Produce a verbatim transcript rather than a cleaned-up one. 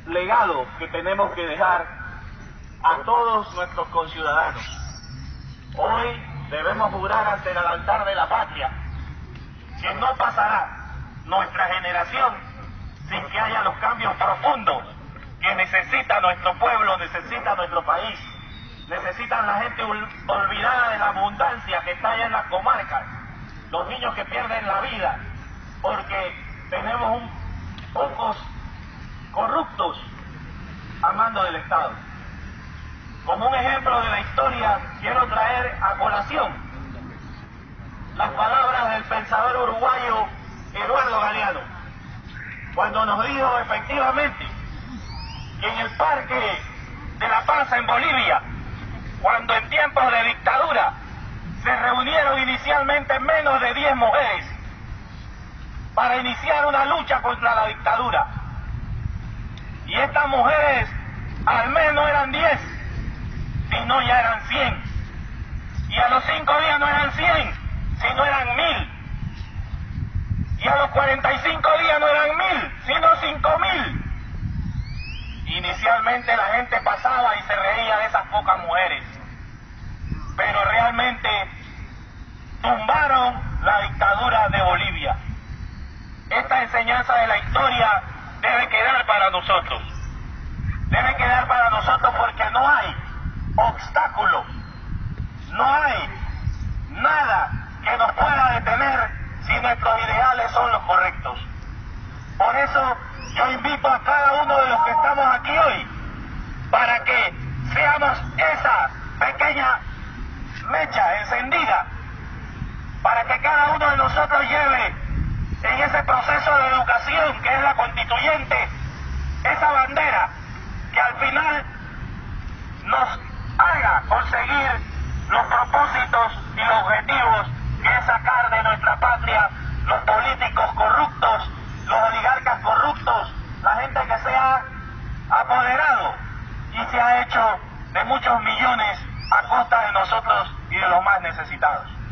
legado que tenemos que dejar a todos nuestros conciudadanos. Hoy debemos jurar ante el altar de la patria que no pasará nuestra generación sin que haya los cambios profundos que necesita nuestro pueblo, necesita nuestro país, necesitan la gente olvidada de la abundancia que está allá en las comarcas, los niños que pierden la vida porque tenemos un, pocos corruptos a mando del Estado. Como un ejemplo de la historia, quiero traer a colación las palabras del pensador uruguayo Eduardo Galeano, cuando nos dijo efectivamente que en el Parque de la Paz en Bolivia, cuando en tiempos de dictadura se reunieron inicialmente menos de diez mujeres para iniciar una lucha contra la dictadura, y estas mujeres al menos eran diez, sino ya eran cien, y a los cinco días no eran cien, sino eran mil, y a los cuarenta y cinco días no eran mil, sino cinco mil. Inicialmente la gente pasaba y se reía de esas pocas mujeres, pero realmente tumbaron la dictadura de Bolivia. Esta enseñanza de la historia debe quedar para nosotros, debe quedar para nosotros porque no hay obstáculo, no hay nada que nos pueda detener si nuestros ideales son los correctos. Por eso yo invito a cada uno de los que estamos aquí hoy para que seamos esa pequeña mecha encendida, para que cada uno de nosotros lleve en ese proceso de educación que es la constituyente esa bandera que al final nos haga conseguir los propósitos y los objetivos que es sacar de nuestra patria los políticos corruptos, los oligarcas corruptos, la gente que se ha apoderado y se ha hecho de muchos millones a costa de nosotros y de los más necesitados.